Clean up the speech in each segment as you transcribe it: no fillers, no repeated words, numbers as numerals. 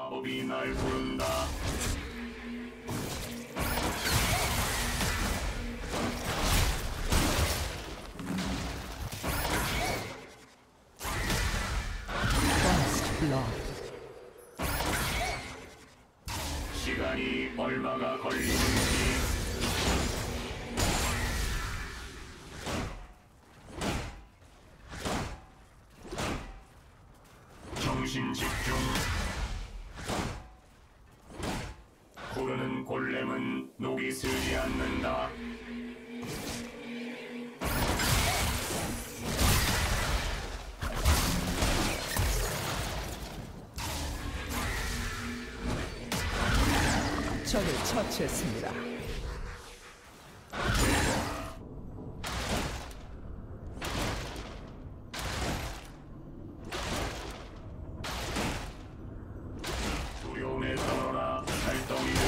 마법이 날 부른다. 시간이 얼마가 걸리는지. 정신 집중. 구르는 골렘은 녹이 슬지 않는다. 적을 처치했습니다. 두려움에 떨어라, 살덩이들.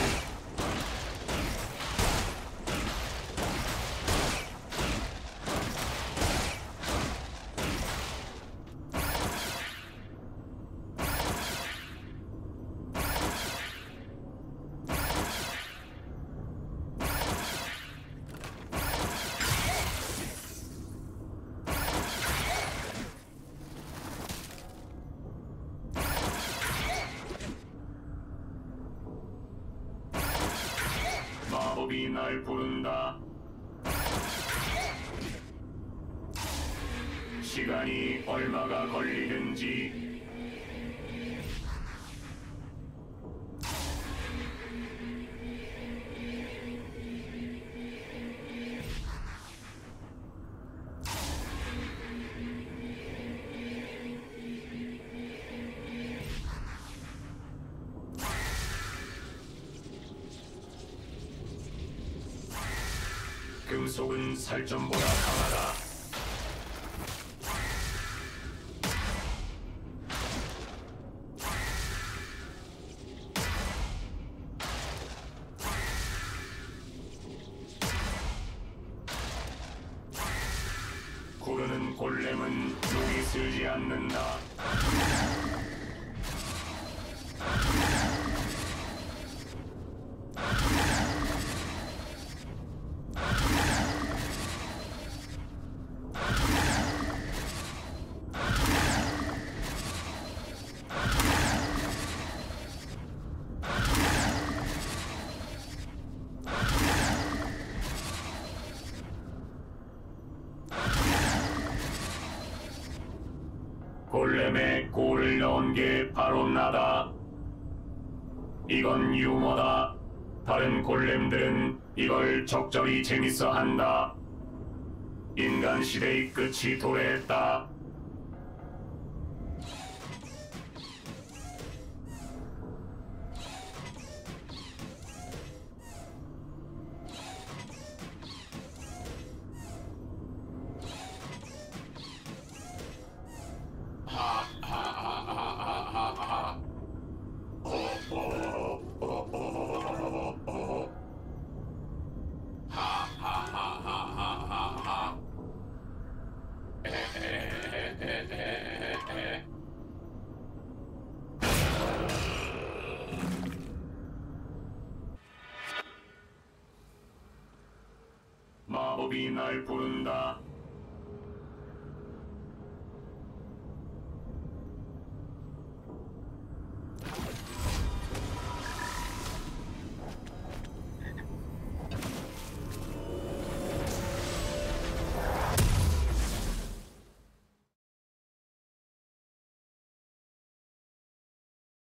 마법이 날 부른다. 시간이 얼마가 걸리든지. 금속은 살점보다 강하다. 구르는 골렘은 녹이 슬지 않는다. 골렘에 골을 넣은 게 바로 나다. 이건 유머다. 다른 골렘들은 이걸 적절히 재밌어 한다. 인간 시대의 끝이 도래했다. 마법이 날 부른다.